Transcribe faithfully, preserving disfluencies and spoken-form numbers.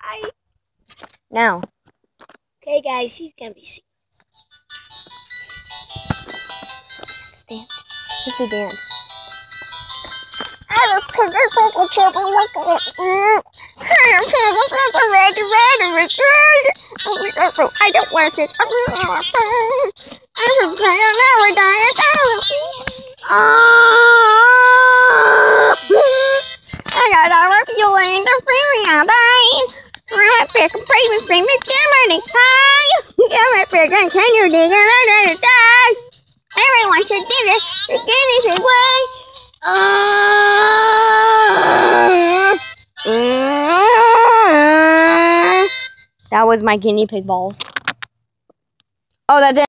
I. Now. Okay, guys, he's gonna be serious. Let's dance. Let's do dance. I don't want to. I got all of you in the feeling I pick a baby from the dimmer and cry. Tell that big and can you dig it under the die? Everyone should do it. The Guinea's away. That was my guinea pig balls. Oh, that's it.